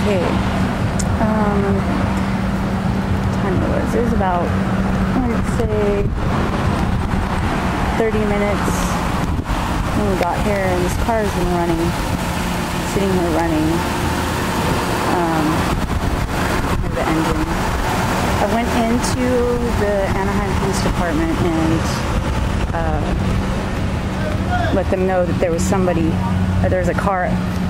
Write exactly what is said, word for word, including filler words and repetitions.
Okay. Um, what time it was? It was about, I'd say, thirty minutes when we got here, and this car has been running, sitting here running. Um, the engine. I went into the Anaheim Police Department and uh, let them know that there was somebody, or there was a car